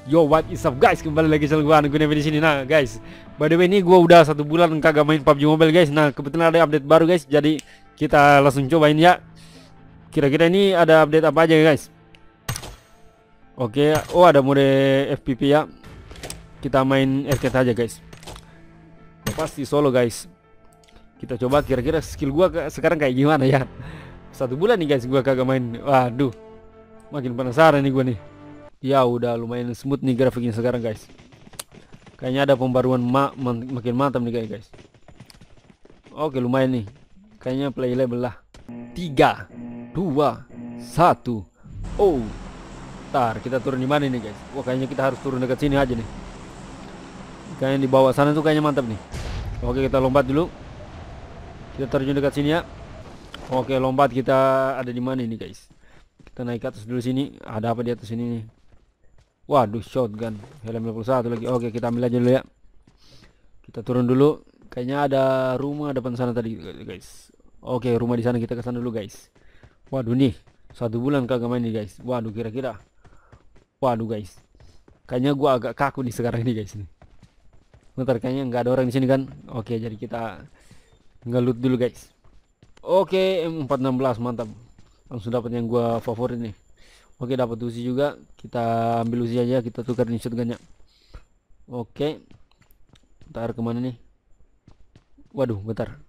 Yo, what is up guys, kembali lagi channel gua Gue di sini. Nah guys, by the way ini gua udah 1 bulan kagak main PUBG Mobile guys. Nah kebetulan ada update baru guys, jadi kita langsung cobain ya. Kira-kira ini ada update apa aja guys? Oke, oh ada mode FPP ya. Kita main arcade aja guys. Pasti solo guys. Kita coba kira-kira skill gua sekarang kayak gimana ya. 1 bulan nih guys gua kagak main. Waduh, makin penasaran nih gua nih. Ya udah lumayan smooth nih grafiknya sekarang guys. Kayaknya ada pembaruan makin mantap nih guys. Oke lumayan nih. Kayaknya play level lah. 3 2 1. Oh. Ntar kita turun di mana nih guys? Wah kayaknya kita harus turun dekat sini aja nih. Kayaknya di bawah sana tuh kayaknya mantap nih. Oke kita lompat dulu. Kita terjun dekat sini ya. Oke lompat, kita ada di mana ini guys? Kita naik ke atas dulu sini. Ada apa di atas sini nih? Waduh, shotgun helm level 1 lagi. Oke kita ambil aja dulu ya. Kita turun dulu. Kayaknya ada rumah depan sana tadi guys. Oke rumah di sana, kita ke sana dulu guys. Waduh nih 1 bulan kagak main nih guys. Waduh kira-kira. Waduh guys, kayaknya gua agak kaku nih sekarang ini guys nih. Bentar, kayaknya nggak ada orang di sini kan. Oke jadi kita ngelut dulu guys. Oke M416 mantap. Langsung dapat yang gua favorit nih. Oke dapat Uzi juga, kita ambil Uzi aja, kita tukar nih shotgunnya. Oke, ntar kemana nih? Waduh, bentar.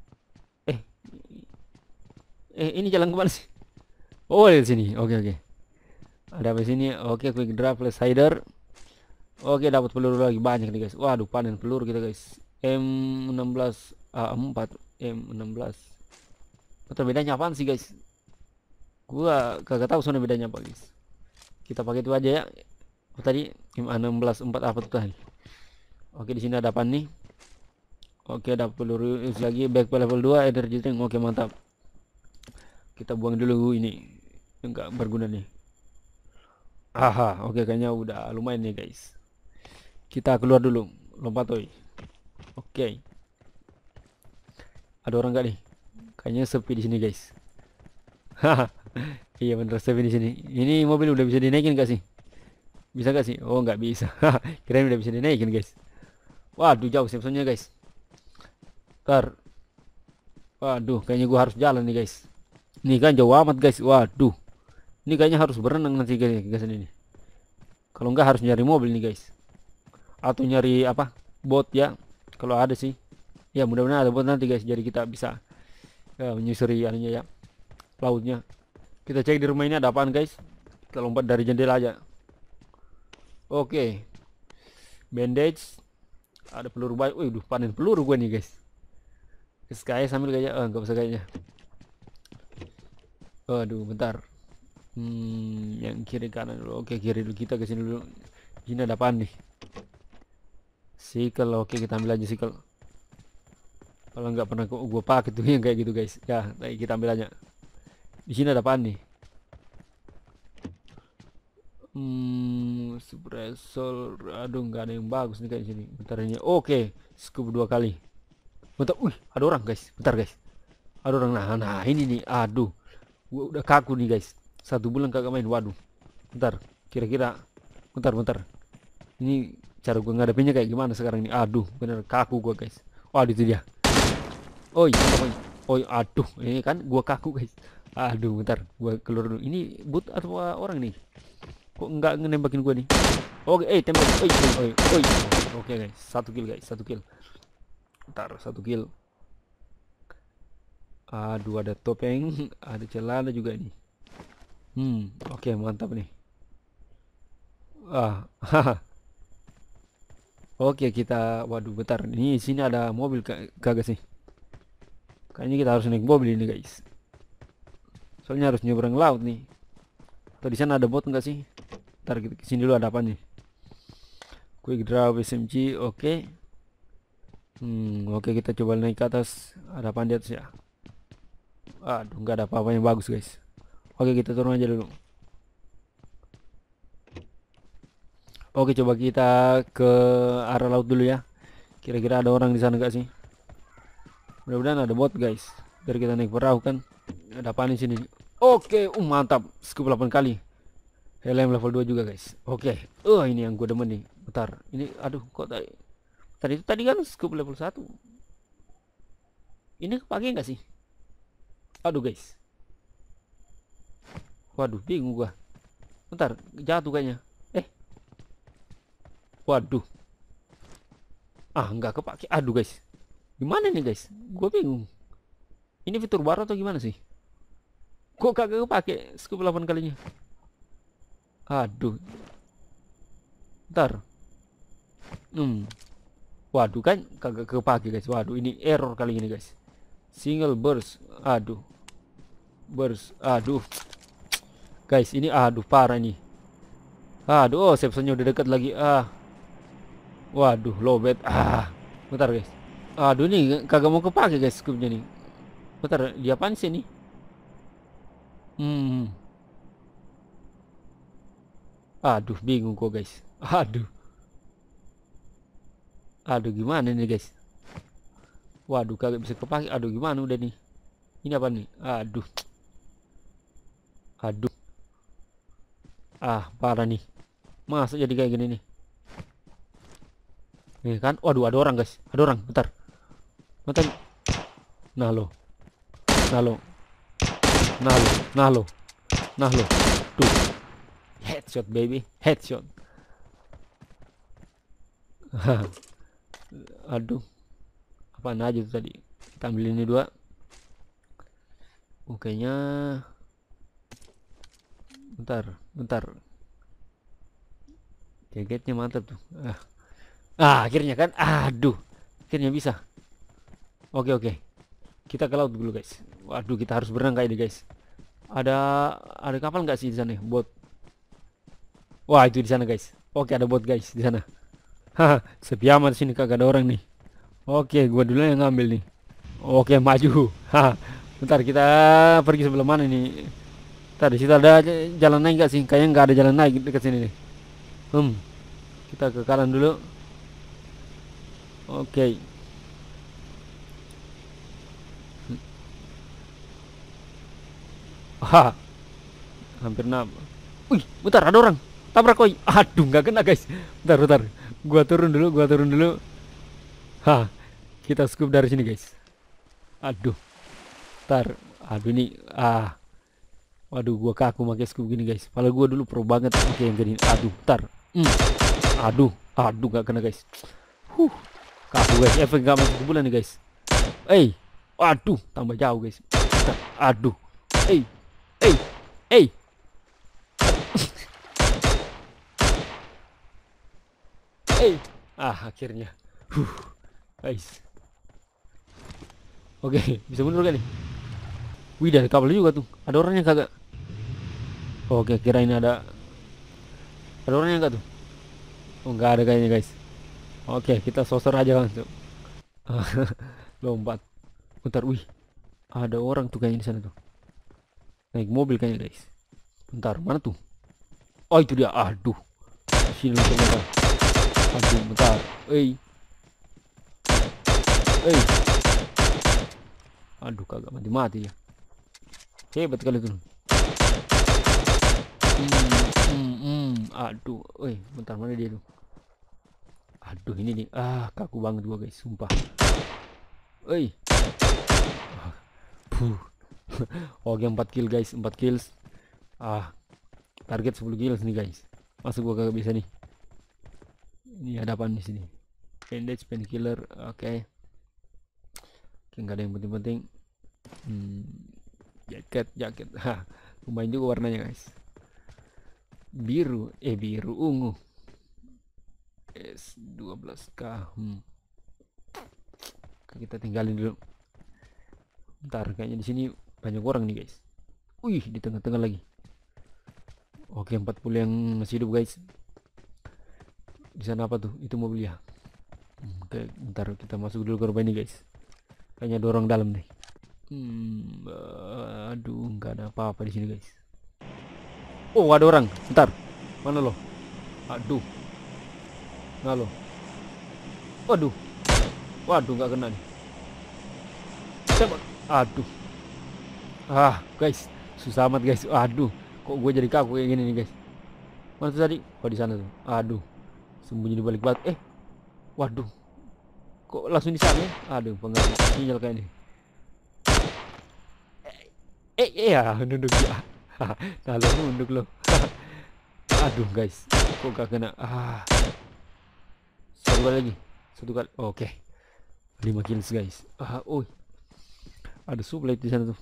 Ini jalan kemana sih? Oh di sini. Oke. Ada apa sini? Oke, quick draw plus hider. Oke dapat peluru lagi banyak nih guys. Waduh panen peluru kita guys. M16 A4 M16. Betul bedanya apaan sih guys? Gua kagak tahu soalnya bedanya apa guys. Kita pakai itu aja ya. Oh, tadi M16 4 apa tuh tadi? Oke di sini ada apa nih? Oke ada peluru lagi, backpack level 2, energy drink. Oke mantap. Kita buang dulu ini, enggak berguna nih. Aha, oke kayaknya udah lumayan nih guys. Kita keluar dulu, lompat oi. Oke. Ada orang nggak nih? Kayaknya sepi di sini guys. Haha. Iya bener sepi di sini. Ini mobil udah bisa dinaikin gak sih? Bisa gak sih? Oh nggak bisa. Kirain udah bisa dinaikin guys. Waduh jauh Simpsonnya guys. Ntar. Waduh kayaknya gua harus jalan nih guys. Ini kan jauh amat guys. Waduh. Ini kayaknya harus berenang nanti guys ini. Kalau nggak harus nyari mobil nih guys. Atau nyari apa? Bot ya. Kalau ada sih. Ya mudah-mudahan ada bot nanti guys. Jadi kita bisa menyusuri aninya ya. Lautnya. Kita cek di rumah ini ada apaan guys. Kita lompat dari jendela aja. Oke. Bandage. Ada peluru baik. Wih, panen peluru gue nih guys. Kayak sambil kayaknya nggak usah kayaknya. Aduh bentar. Yang kiri kanan dulu. Oke kiri dulu, kita ke sini dulu. Ini ada apaan nih? Sikel. Oke kita ambil aja sikel. Kalau nggak pernah gue pakai tuh yang kayak gitu guys. Ya, kita ambil aja. Di sini ada apaan nih? Suppressor. Aduh nggak ada yang bagus nih kayak sini. Bentar ini. Oke, scoop 2 kali. Bentar, ada orang guys. Bentar guys. Ada orang. Nah ini nih. Aduh, gua udah kaku nih guys. 1 bulan kagak main. Waduh. Bentar, kira-kira. Bentar. Ini cara gua ngadepinnya kayak gimana sekarang ini? Aduh, bener kaku gua guys. Waduh itu dia. Oh aduh, ini kan gua kaku guys. Aduh, bentar, gua keluar dulu. Ini bot atau orang nih? Kok nggak ngenembakin gua nih? Oke, tembak. Oke guys, 1 kill guys, 1 kill. Bentar, 1 kill. Aduh, ada topeng, ada celana juga nih. Oke, mantap nih. Oke, kita waduh, bentar. Ini sini ada mobil kagak sih? Kayaknya kita harus naik mobil ini, guys. Soalnya harus nyebrang laut nih. Atau di sana ada bot enggak sih? Ntar kita kesini dulu, ada apa nih? Quick draw SMG, oke. Oke kita coba naik ke atas. Ada apa di atas ya? Aduh nggak ada apa-apa yang bagus guys. Oke kita turun aja dulu. Oke coba kita ke arah laut dulu ya. Kira-kira ada orang di sana gak sih? Mudah-mudahan ada bot guys. Biar kita naik perahu kan. Ada apa di sini? Oke, mantap. Scoop 8 kali. Helm level 2 juga guys. Oke. Ini yang gue demen nih. Bentar. Ini aduh kok tadi kan scope level 1. Ini kepake nggak sih? Aduh guys. Waduh, bingung gua. Bentar, jatuh kayaknya. Waduh. Nggak kepake. Aduh guys. Gimana nih guys? Gua bingung. Ini fitur baru atau gimana sih? Kok kagak kepake scope 8 kalinya? Aduh. Ntar. Waduh kan kagak kepake guys. Waduh ini error kali ini guys. Single burst. Aduh. Burst. Aduh. Guys ini aduh parah nih. Aduh sepsonnya udah dekat lagi. Waduh lowbat. Bentar guys. Aduh nih kagak mau kepake guys scope-nya nih. Bentar dia apaan sih nih? Aduh bingung kok guys. Aduh gimana nih guys. Waduh kagak bisa kepake. Aduh gimana udah nih. Ini apa nih? Aduh. Parah nih. Masa jadi kayak gini nih. Nih kan. Waduh ada orang guys. Ada orang. Bentar. Nah lo. Tuh. Headshot baby. Headshot. Aduh. Apaan aja tuh tadi. Kita ambil ini 2. Kayaknya bentar. Jagetnya mantap tuh. Akhirnya kan. Aduh. Akhirnya bisa. Oke. Kita ke laut dulu guys. Waduh kita harus berenang kayak ini guys. Ada kapal nggak sih di sana? Bot. Wah itu di sana guys. Oke ada bot guys di sana. Sepi amat sini kagak ada orang nih. Oke gua dulu yang ngambil nih. Oke maju. Bentar kita pergi sebelah mana nih? Bentar di situ ada jalan naik nggak sih? Kayaknya nggak ada jalan naik dekat sini nih. Kita ke kanan dulu. Oke. Hampir nabrak. Wih, bentar ada orang. Tabrak koi. Aduh, nggak kena guys. Bentar. Gua turun dulu. Kita scoop dari sini guys. Aduh. Bentar. Aduh ini. Waduh, gua kaku pakai scoop gini guys. Padahal gua dulu pro banget pakai yang gini. Aduh, bentar. Aduh, nggak kena guys. Kaku guys. Efek nggak masuk ke bulan nih guys. Aduh, tambah jauh guys. Bentar. Aduh. Akhirnya. Guys. Oke, bisa mundur kan nih? Wih, dari kapal juga tuh. Ada orangnya kagak? Oke, kira ini ada orangnya enggak tuh? Enggak ada kayaknya guys. Oke, kita sosor aja langsung. Lompat. Bentar, wih. Ada orang tuh kayaknya di sana tuh. Naik mobil kayaknya guys. Bentar, mana tuh? Oh itu dia. Aduh. Sini langsung bentar. Aduh bentar. Aduh kagak mati ya. Hebat kali tuh. Aduh. Bentar mana dia tuh? Aduh ini nih. Kaku banget gua guys. Sumpah. Oke 4 kill guys. 4 kills. Target 10 kills nih guys. Masuk gua kagak bisa nih. Ini ada apa di sini? Bandage, painkiller. Oke, nggak ada yang penting-penting. Jaket. Lumayan juga warnanya guys. Biru ungu. S12K. Kita tinggalin dulu. Bentar, kayaknya di sini banyak orang nih guys. Wih, di tengah-tengah lagi. Oke, 40 yang masih hidup guys. Di sana apa tuh? Itu mobil ya. Oke, bentar kita masuk dulu ke rumah ini guys. Kayaknya ada orang dalam nih. Aduh, nggak ada apa-apa di sini guys. Oh, ada orang. Bentar. Mana lo? Aduh. Nggak lo. Waduh. Nggak kena nih. Tembak. Aduh. Guys, susah amat guys. Aduh, kok gue jadi kaku kayak gini nih guys. Mana tuh tadi? Oh di sana tuh. Aduh, sembunyi di balik batu. Waduh, kok langsung di sana ya? Aduh, pengaruh sinyal kayak ini. Ya, nunduk ya. Nah, lo nunduk lo. Aduh guys, kok gak kena. Satu kali lagi, satu kali. Oke, 5 kills guys. Ada supply di sana tuh.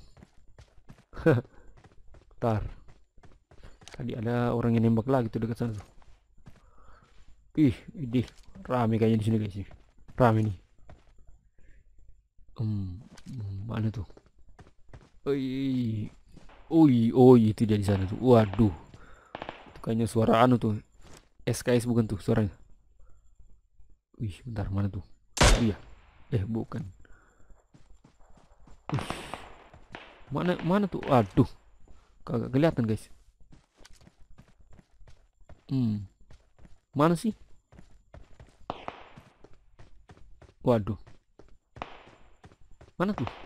Bentar, tadi ada orang yang nembak lagi tuh dekat sana tuh. Ini rame kayaknya di sini guys. Rame nih. Mana tuh? Itu dia di sana tuh. Waduh, itu kayaknya suara anu tuh. SKS bukan tuh suaranya. Bentar, mana tuh? Iya. Bukan. Mana tuh? Aduh, kagak kelihatan guys. Mana sih? Waduh, mana tuh?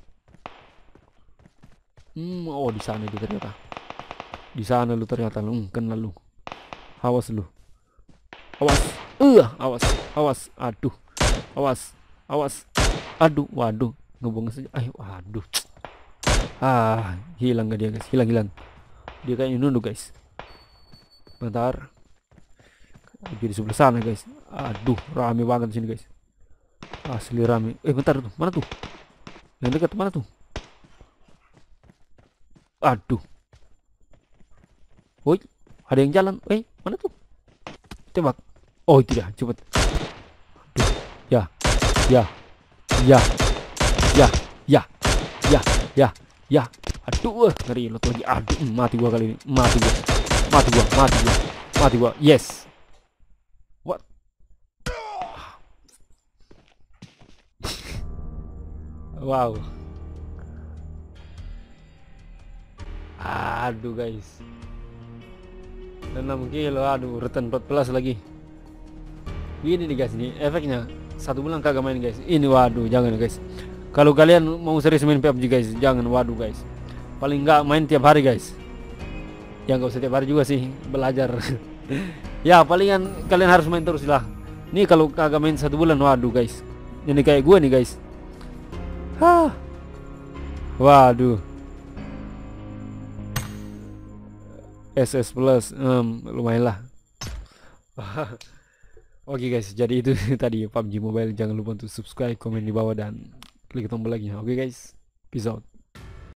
Oh di sana dia ternyata. Di sana lu ternyata lu, kena lu. Awas lu. Awas. Awas. Aduh. Awas. Aduh, waduh. Ngebong saja. Waduh. Hilang gak dia guys? Hilang. Dia kayaknya nunduk guys. Bentar. Di sebelah sana guys. Aduh, rame banget di sini guys. Asli rame. Bentar tuh. Mana tuh? Yang dekat mana tuh? Aduh. Woi, ada yang jalan. Mana tuh? Tembak. Oh, tidak, cepet. Aduh. Ya. Aduh, ngeri lot lagi. Aduh, mati gua kali ini. Mati gua. Yes. What? Wow. Aduh guys, 6 kilo. Aduh, return 14 lagi. Gini nih guys, ini efeknya 1 bulan kagak main guys. Ini waduh, jangan guys. Kalau kalian mau serius main PUBG guys, jangan. Waduh guys, paling nggak main tiap hari guys. Ya nggak usah tiap hari juga sih, belajar. Ya palingan kalian harus main terus lah. Nih kalau kagak main 1 bulan, waduh guys, ini kayak gue nih guys. Waduh, SS plus lumayan lah. Oke guys, jadi itu tadi PUBG Mobile. Jangan lupa untuk subscribe, komen di bawah, dan klik tombol like-nya. Oke guys, peace out.